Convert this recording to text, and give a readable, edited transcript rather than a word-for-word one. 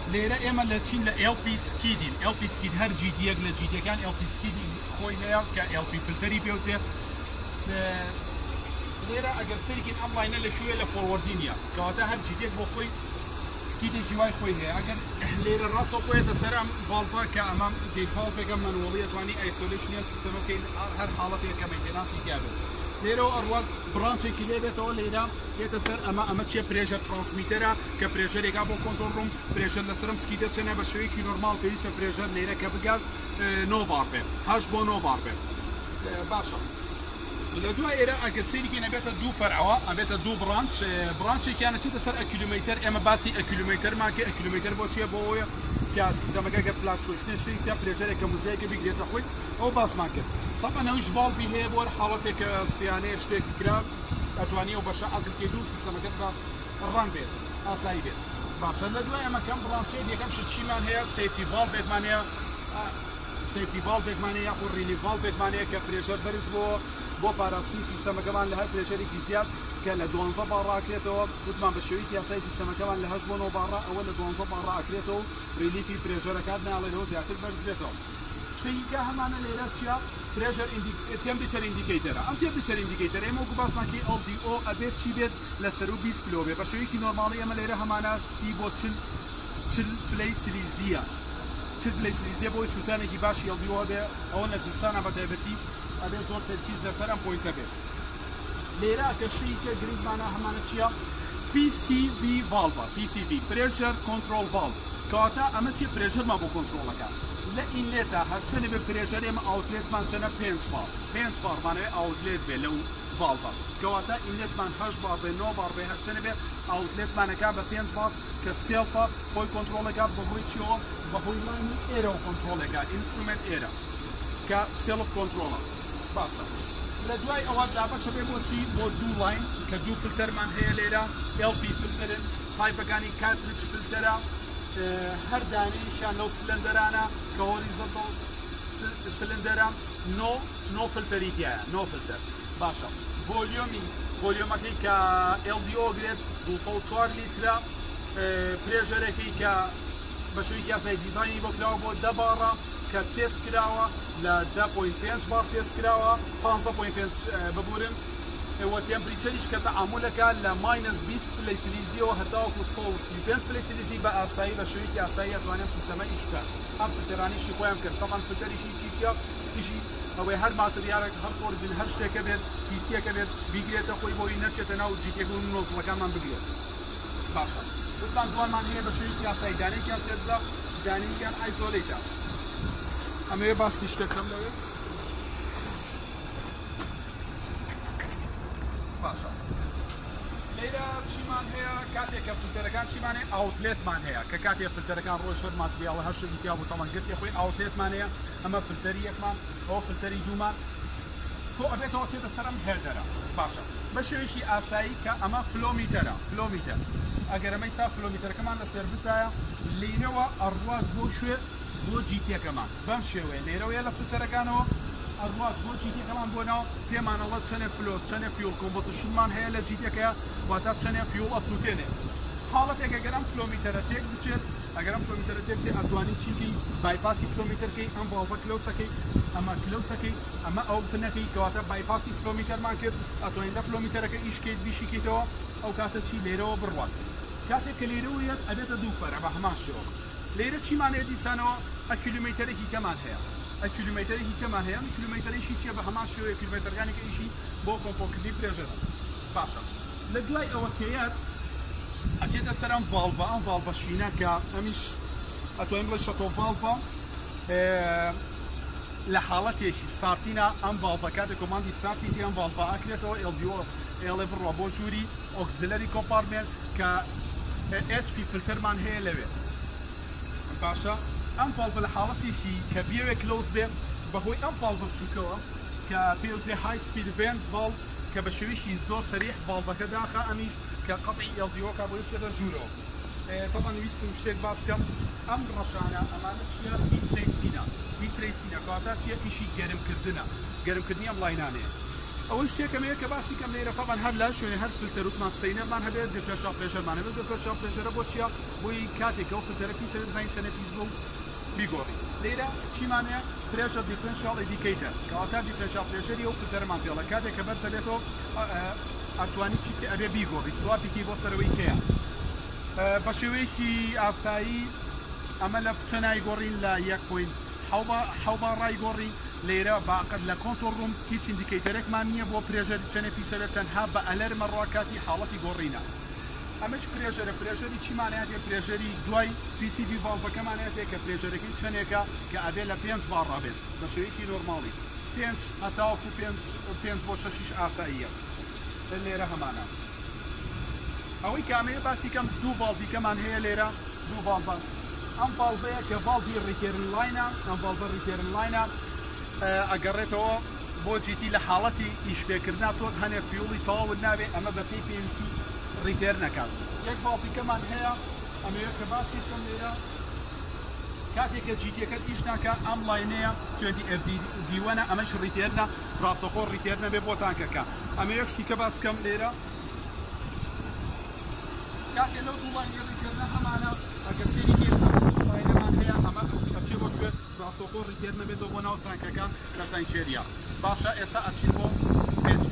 لێرە ئێمە لە چین لە LP سکیدین LP سکید هەر جیدیەک لە جیدیەکان LP سکیدی خۆی هەیە کە LP فلتەری پێوتێ لێرە ئەگەر سەرکین ئەم لاینە لە شوێ لە فۆروەردینە کەواتە هەر جیدێک بۆ خۆی سکیدێکی وای خۆی هەیە ئەگەر لێرە ڕاستە خۆیەتە سەر ئەم ڤالڤە کە ئەمەم دیفاڵتێکە مەنوەڵی ئەتوانی ئایسۆلیشنیان سیستەمەکەی هەر حاڵەتێکە مەینتێنانسی تیابێت لێرەوە ئەڕوات برانچێکی لێبێتەوە لێرە هێتە سەر ئەمە چێ پرێژەر ترانسمیتەرە کە پرێژەرێکا بۆ کۆنتۆڵ ڕووم پرێژەر لەسەرم سکیدە چەنە بە شێوەیەکی نۆرماڵ پێویستە پرێژەر لێرە کە بگات 9 بار بێت 8 بۆ 9 بار بێت باشە لە دوای ئێرە ئەگەر سەیرێکی نەبێتە دوو فەرعەوە ئەبێتە دوو برانچێکیانە چیتە سەر ئەکیلومتر ئێمە باسی ئەکیلومترمان کە ئەکیلومتر بۆ چیە بۆ ئەوەیە کە سیستەمەکە گە فلاکچوێشنە شتێکە پرێژەرێکە موزەیەکە بگرێتە خۆی ئەو باسمان کرد طبعا ئەوش ڤالڤی هەیە بۆ حاڵەتێکە سیانەیە شتێکی کرا ئەتوانی ئەو بەشە ئازلکێ دوو سیستەمەکەت بە ڕان بێت ئاسایی بێت باشە لە دوای ئەمە کەم برانچێک یەکەم شت چیمان هەیە سێفتی ڤالڤێکمان هەیە سێفتی ڤالڤێکمان هەیە یاخۆ ڕیلی ڤالڤێکمان هەیە کە پرێژەر بەرز بۆ پاراسی سیستەمەکەمان لە هەر پرێژەرێکی زیاد کە لە 12 بار ڕاکرێتەوە وتمان بە شێوەیەکی یاسای سیستەمەکەمان لە 8 بۆ 9 بار ئەوە لە 12 بار ڕاکرێتەوە ریلیفی پرێژەرەکات ناڵێنەوە زیاتر بەرز بێتەوە شتێکە هەمانە لێرە چیە پرێژەر تێمپێچەر ئیندیکەیتەرە ئەم تێمپێچەر ئیندیکەیتەر ئێمە وەکو باسمانکەی LDO ئەبێت چی بێت لەسەر و 20 کیلۆ بێت بە شێوەیەکی نۆرماڵی ئێمە لێرە هەمانە 30 بۆ 40 پلەی سلیزیە 40 پلەی سلیزیە بۆی سووتانێکی باشی LDO بێ ئەوە لە زستانە بە تایبەتی ئەبێت زۆر تەرکیز لەسەر ئەم پۆینتە بێت لێرە کەشتێکە گرنگمانە هەمانە چیە PCV ڤالڤە PCV پرێژەر کۆنتڕۆڵ ڤالڤ کەواتە ئەمە چی پرێژەرمان بۆ کۆنتڕۆڵەکە لە ئینلێتە هەرچەنێ بێ پرێژەر ئێمە ئاوتلێتمان چەنە 5 بارمانەوەی ئاوتلێت بێ لەو ڤالڤە کەواتە ئینلێتمان 8 بار بێ 9 بار بێ هەرچەنێ بێ ئاوتلێتمانەکە بە 5 بار کە سێڵفە خۆی کۆنتڕۆڵەکات بەهۆی چیەوە بەهۆی لاینی ئێرە و کۆنتڕۆڵەکە ئینسترومنت ئێرە کە سێڵف کۆنتڕۆڵە باشە لە دوای ئەوە دابەشە بێ بۆچی بۆ دوو لاین کە دوو فلتەرمان هەیە لێرە LP فلتەرن پایپەکانی کارتریج فلتەرە هەر دانەیەکیان لەو سلندەرانە کە هۆریزۆنتەڵ سلندەرە نۆ فلتەری تایە نۆ فلتەر باشە ڤۆلیۆمەکەی کە LDO گرێت 204 لیترە پرێژەرێکی کە بە شێوەیەکی یاسای دیزاینی بۆ کراوە بۆ 10 بارە کە تێست کراوە لە 10.5 بار تێست کراوە 15.5 ببورن ئەوە تێمپریچەریش کە تەعاملەکە لە ماینەس 20 پلەی سلیزیەوە هەتاوەکو 135 پلەی سلیزی بە ئاسایی بە شێوەیەکی ئاسایی ئەتوانێت سیستەمە ئیشکە ئەم فلتەرانیشی خۆیان کرد تەمان فلتەریشی چیە ئیشی ئەوەی هەر ماتریارێک هەر ئۆریجین هەر شتێکە بێت پیسیەکە بێت بیگرێتە خۆی بۆی نەچێتە ناو جیتێک و نۆزڵەکانمان بگرێت باشە وتمان دوانمان هەیە بە شێوەیەکی ئاسایی دانەیەکیان سێدزا دانەیەکیان ئایزۆلەیتە ئەمەیە باسی شتەکەم لەوێت باشە لێرە چیمان هەیە کاتێککە فلتەرەکان چیمان هەیە ئاوتلێتمان هەیە کە کاتێک فلتەرەکان ڕۆژفەر ماتریاڵە هەر شتێکی تیا بۆ تەمەنگرتی خۆی ئاوتلێتمان هەیە ئەمە فلتەری یەکمان ئەوە فلتەری دوومان تۆ ئەبێتەوە چێتە سەرم هێدەرە باشە بە شێوەیەکی ئاسایی کە ئەمە فلۆمیتەرە فلۆمیتەر ئەگەر ئەمەی سا فلۆمیتەرەکەمان لە سێرڤیسایە لێرەوە ئەڕوات بۆ شوێ بۆ جیتێکەمان بەم شێوەیە لێرەوەیە لە فلتەرەکانەوە ئەڕوات بۆ جیتێکەمان بۆنەوە پێمانەوە چەنێ فلۆ چەنێ فیول کۆمبۆزیشنمان هەیە لە جیتێکەیە واتە چەنێ فیول ئەسووتێنێ حاڵەتێک ئەگەرم فلۆمیتەرە تێک بچێت ئەگەرم فلۆمیتەرە تێک بێت ئەتوانی چیکەی بایپاسی فلۆمیتەرکەی ئەم ڤالڤە کلەوسەکەی ئەمە کلەوسەکەی ئەمە ئەو تنەکەی کەواتە بایپاسی فلۆمیتەرمان کرد ئەتوانیدە فلۆمیتەرەکە ئیشکەیت بیشیکەیتەوە ئەو کاتە چی لێرەوە بڕوات کاتێک کە لێرەوەیەت ئەبێتە دوو فەرە بە هەمان شێوە لێرە چیمان هەیە دیسانەوە ئەکیلومترێکی کەمان هەیە ئەکیلومترێکی کەمان هەیە کیلومترێکی چیە بە هەمان شێوەیە کیلومترەکانێکی ئیشی بۆ کۆمپۆکردنی پرێژەرە باشە لە دوای ئەوە کەیەت ئەچێتە سەر ئەم ڤالڤە ئەم ڤالڤە شینە کە ئەمیش ئەتوانین بڵێ شەتۆ ڤالڤە لە حاڵەتێکی ستارتینە ئەم ڤالڤە کاتێک کۆماندی ستارتی ئەم ڤالڤە ئەکرێتەوە LDO ئێڵێ بڕوە بۆ ژووری ئۆکسلەری کۆمپارتمنت کە HP فلتەرمان هەیە لەوێ باشە ئەم ڤالڤە لە حاڵەتێکی کە بێوێ کلۆز بێ بەهۆی ئەم ڤالڤە بچووکەوە کە پێوترێ های سپید ڤێنت ڤالڤ کە بە شێوەیەکی زۆر سەریح ڤالڤەکە داخە ئەمیش کە قەتعی LDO کا بۆی بچێتە ژوورەوە طبعا ویستم شتێک باس بکەم ئەم ڕەشانە ئەمانە چیە هیت ترەیسینە کەواتە چیە ئیشی گەرمکردنە گەرمکردنی ئەم لاینانەیە ئەوەی شتێکەمەیە کە باسی کەم لێرە فەڵەن هەر لە شوێنێ هەر فلتەر وتمان سینەرمان هەبێت دیفرەنشیال پرێشەرمان هەبێت دیفرەنشیال پرێشەرە بۆ چییە؟ بۆی کاتێکە ئەو فلتەرە پیسە بزانین چەندە پیس بوو بیگۆڕی. لێرە چیمانەیە؟ پرێشەر دیفرەنشیال ئیندیکەیتەر کەواتە دیفرەنشیال پرێشەری ئەو فلتەرمان پێڵە کاتێککە بەرزە بێتەوە ئەتوانی چی ئەبێ بیگۆڕی سوابێکی بۆ سەرەوەی کەیە بە شێوەیەکی ئاسایی ئەمە لە چەنای گۆڕین لە 1.7 ڕای گۆڕی لێرە باقەت لە کۆنتۆڵ ڕووم هیچ ئیندیکەیتەرێکمان نییە بۆ پرێژەر چەنە پیسەرە تەنها بە ئەلەرمە ڕاکاتی حاڵەتی گۆڕینە. ئەمەش پرێژەری چیمانەیە پرێژەری دوای PCV ڤالڤەکەمانەیە کە پرێژەرەکەی چەندێکە کە ئەبێ لە 5 بار ڕابێت بە شێوەیەکی نۆرماڵی 5 هەتاوەکو 5 بۆ 6 ئاساییە لێرە هەمانە. ئەوەی کامەیە باسی کەم دوو ڤالڤیکەمان هەیە لێرە دوو ڤالڤە. ئەم ڤالڤەیە کە ڤالڤی ڕیتێرن لاینە ئەم ڤالڤە ڕیتێرن لاینە ئەگەڕێتەوە بۆ جیتی لە حاڵەتی ئیشپێکردنا تۆ هەنێک فیوڵی تەواو نابێ ئەمە بە پێی پێویستی ڕیتێر نەکات. یەک ڤالڤیکەمان هەیە ئەمەیە کە باسی کەم لێرە کاتێککە جیتیەکە ئیش ناکە ئەم لاینەیە 20 ئەمەش ڕیتێرنە ڕاستەخۆ ڕیتێر نەبێ بۆ تانکەکە. ئەمە یەکشتی کە باس کەم لێرە کاتێ لەو دوو لاینی ڕیتێرنە هەمانە ئەگەر سێری لاینەمان هەیە ئەمە ئەچێ بۆ کوێت ڕاستەخۆ ڕیتێر نەبێتەوە بۆ ناو تانکەکە لە تانکێریە. باشە ئێستا ئەچین بۆ